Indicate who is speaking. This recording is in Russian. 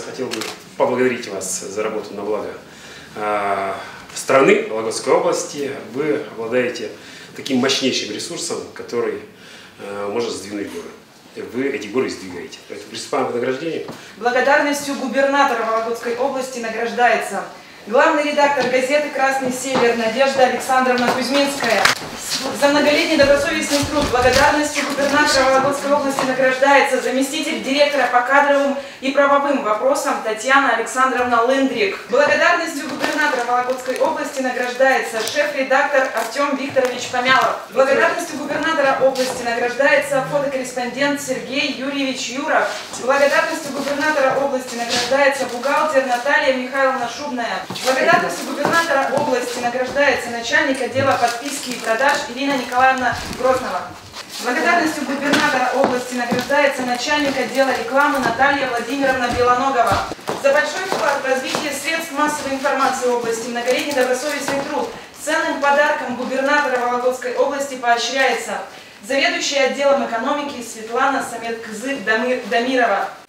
Speaker 1: хотел бы поблагодарить вас за работу на благо страны, Вологодской области. Вы обладаете таким мощнейшим ресурсом, который может сдвинуть горы. Вы эти горы сдвигаете. Поэтому приступаем к награждению.
Speaker 2: Благодарностью губернатора Вологодской области награждается главный редактор газеты «Красный север» Надежда Александровна Кузьминская. За многолетний добросовестный труд благодарностью губернатора Вологодской области награждается заместитель директора по кадровым и правовым вопросам Татьяна Александровна Лындрик. Благодарностью губернатора Вологодской области награждается шеф-редактор Артем Викторович Помялов. Благодарностью губернатора области награждается фотокорреспондент Сергей Юрьевич Юров. Благодарностью губернатора области награждается бухгалтер Наталья Михайловна Шубная. Благодарностью губернатора области награждается начальник отдела подписки и продаж Ирина Николаевна Грознова. Благодарностью губернатора области награждается начальник отдела рекламы Наталья Владимировна Белоногова. За большой вклад в развитие средств массовой информации области, многолетний добросовестный труд, ценным подарком губернатора Вологодской области поощряется заведующая отделом экономики Светлана Саметкзы Дамирова.